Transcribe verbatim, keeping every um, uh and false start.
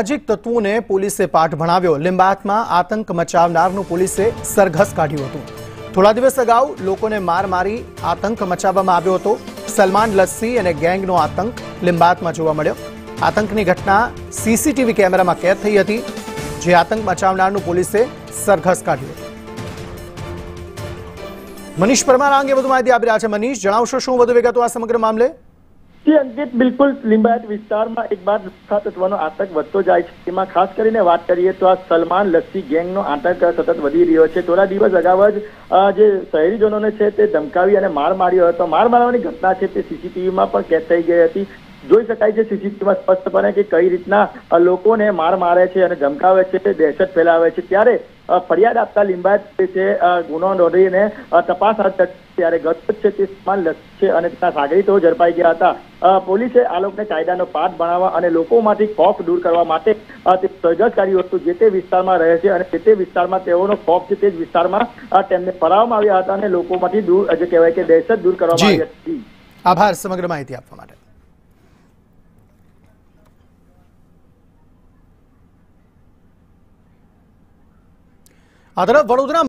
સામાજિક તત્વોને પોલીસે પાઠ ભણાવ્યો। લિંબાયતમાં આતંક મચાવનારનું પોલીસે સરઘસ કાઢ્યું હતું। થોડા દિવસ અગાઉ લોકોને માર મારી આતંક મચાવવામાં આવ્યો હતો। સલમાન લસ્સી અને ગેંગનો આતંક લિંબાયતમાં જોવા મળ્યો। આતંકની ઘટના સીસીટીવી કેમેરામાં કેદ થઈ હતી, જે આતંક મચાવનારનું પોલીસે સરઘસ કાઢ્યું હતું। મનીષ પરમાર આ અંગે વધુ માહિતી આપી રહ્યા છે। મનીષ, જણાવશો શું વધુ વિગતો આ સમગ્ર મામલે? અંકિત, બિલકુલ લિંબાયત વિસ્તારમાં એક બાદ તત્વનો આતંક વધતો જાય છે। તેમાં ખાસ કરીને વાત કરીએ તો આ સલમાન લસ્સી ગેંગનો આતંક સતત વધી રહ્યો છે। થોડા દિવસ અગાઉ જ જે શહેરીજનોને છે તે ધમકાવી અને માર માર્યો હતો। માર મારવાની ઘટના છે તે સીસીટીવીમાં પણ કેદ થઈ ગઈ હતી। જોઈ શકાય છે સીસીટીવીમાં સ્પષ્ટપણે કે કઈ રીતના લોકોને માર મારે છે અને ધમકાવે છે, તે દહેશત ફેલાવે છે। ત્યારે ફરિયાદ આપતા લિંબાયત પોલીસે ગુનો નોંધીને તપાસ હાથ ધરી। ત્યારે ગત છે તે સલમાન લસ્સી છે અને તેના સાગરીતો ઝડપાઈ ગયા હતા। પોલીસે આ લોકોને કાયદાનો પાઠ ભણાવવા અને લોકોમાંથી ખોફ દૂર કરવા માટે તે સરઘસ કાઢ્યું હતું। જે તે વિસ્તારમાં રહે છે અને જે તે વિસ્તારમાં તેઓનો ખોફ છે તે જ વિસ્તારમાં તેમને ફરાવવામાં આવ્યા હતા અને લોકોમાંથી દૂર જે કહેવાય કે દહેશત દૂર કરવામાં આવી હતી। આભાર સમગ્ર માહિતી આપવા માટે। આ તરફ વડોદરા